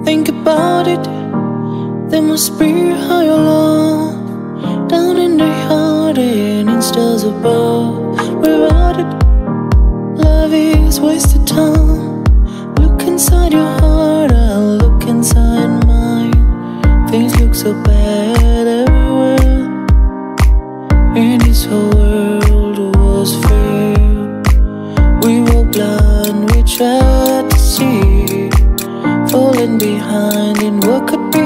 think about it, there must be a higher love down in the heart and in stars above. Without it, love is wasted time. Look inside your heart, I'll look inside mine. Things look so bad everywhere, and this whole world was fair. We were blind, we tried to see, falling behind in what could be.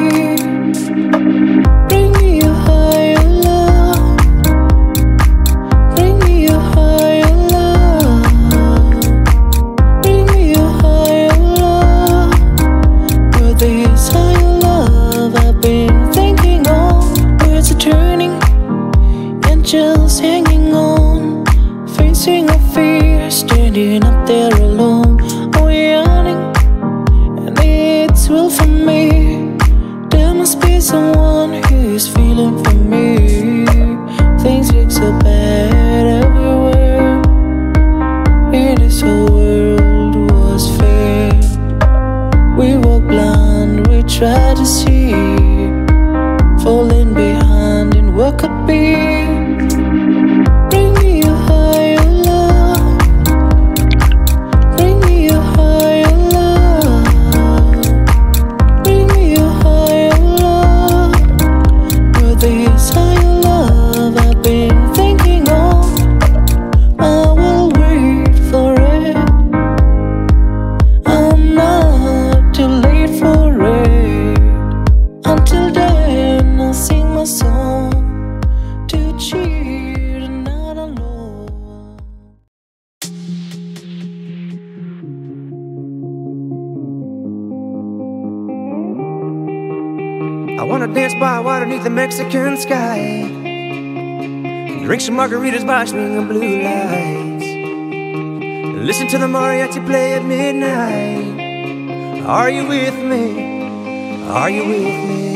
Bring me a higher love, bring me a higher love, bring me a higher love. Where there's higher love, I've been thinking on. Words are turning, angels hanging on, facing a fear, standing up there alone. Oh, yearning, and it's real for me. There must be someone who's feeling for me. Things look so bad everywhere, and this whole world was fair. We were blind, we tried to see, falling behind in what could be. Bring me a higher love, bring me a higher love, bring me a higher love. Where there's higher love, I've been thinking of. I will wait for it, I'm not too late for it. Until then, I'll sing my song to cheer the night alone. I wanna dance by water beneath the Mexican sky, drink some margaritas by swinging blue lights, listen to the mariachi play at midnight. Are you with me? Are you with me?